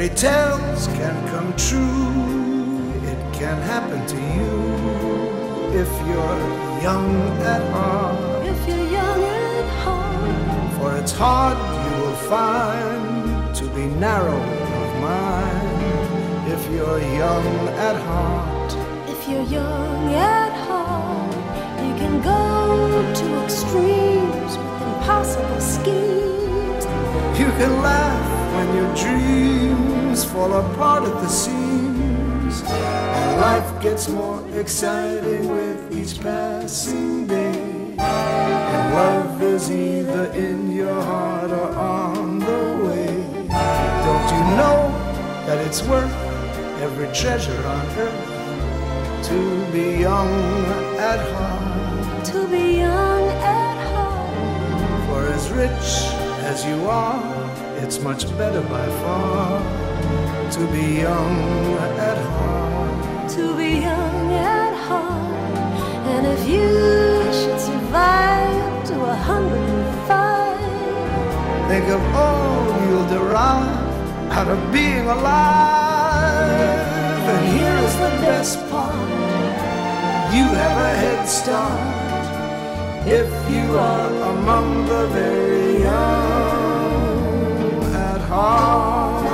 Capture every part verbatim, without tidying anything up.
Fairy tales can come true, it can happen to you if you're young at heart. If you're young at heart. For it's hard, you will find, to be narrow of mind if you're young at heart. If you're young at heart, you can go to extremes with impossible schemes. You can laugh when your dreams fall apart at the seams, and life gets more exciting with each passing day. And love is either in your heart or on the way. Don't you know that it's worth every treasure on earth to be young at heart? To be young at heart. For as rich as you are, it's much better by far to be young at heart. To be young at heart. And if you should survive to a hundred and five, think of all you'll derive out of being alive. And here is the best part, you have a head start if you are among the very young at heart.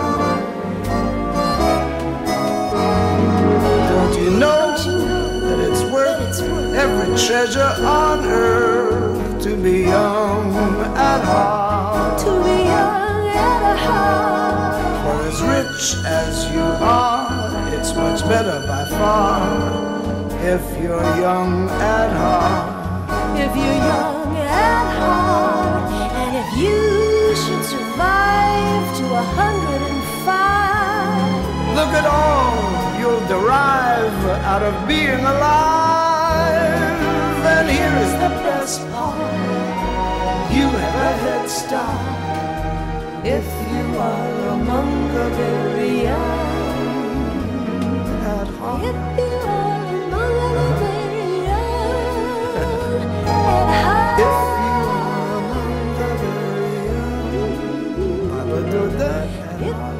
Don't you know that it's worth every treasure on earth to be young at heart? To be young at heart. For as rich as you are, it's much better by far if you're young at heart. If you're young at heart. And if you should survive to a hundred and five, look at all you'll derive out of being alive. And here is the best part, you have a head start if you are among the very young at heart. if you are among the very young at heart. If you are among the very young, If